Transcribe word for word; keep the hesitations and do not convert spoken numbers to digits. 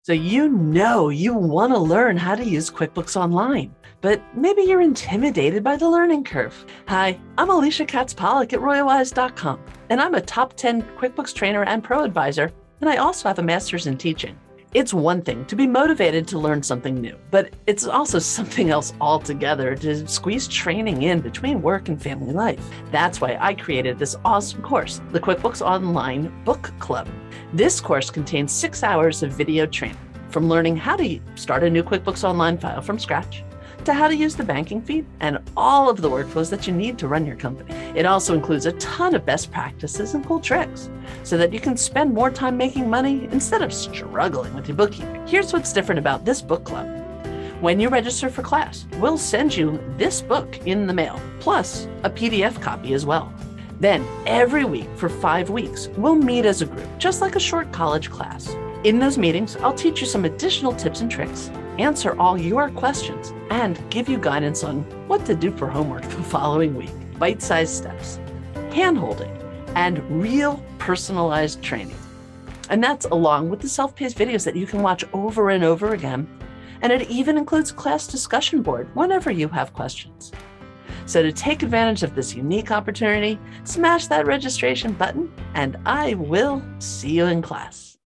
So you know you want to learn how to use QuickBooks Online, but maybe you're intimidated by the learning curve. Hi, I'm Alicia Katz-Pollock at Royal Wise dot com, and I'm a top ten QuickBooks trainer and pro advisor, and I also have a master's in teaching. It's one thing to be motivated to learn something new, but it's also something else altogether to squeeze training in between work and family life. That's why I created this awesome course, the QuickBooks Online Book Club. This course contains six hours of video training, from learning how to start a new QuickBooks Online file from scratch, to how to use the banking feed and all of the workflows that you need to run your company. It also includes a ton of best practices and cool tricks so that you can spend more time making money instead of struggling with your bookkeeping. Here's what's different about this book club. When you register for class, we'll send you this book in the mail, plus a P D F copy as well. Then every week for five weeks, we'll meet as a group, just like a short college class. In those meetings, I'll teach you some additional tips and tricks, answer all your questions, and give you guidance on what to do for homework the following week. Bite-sized steps, hand-holding, and real personalized training. And that's along with the self-paced videos that you can watch over and over again. And it even includes a class discussion board whenever you have questions. So to take advantage of this unique opportunity, smash that registration button, and I will see you in class.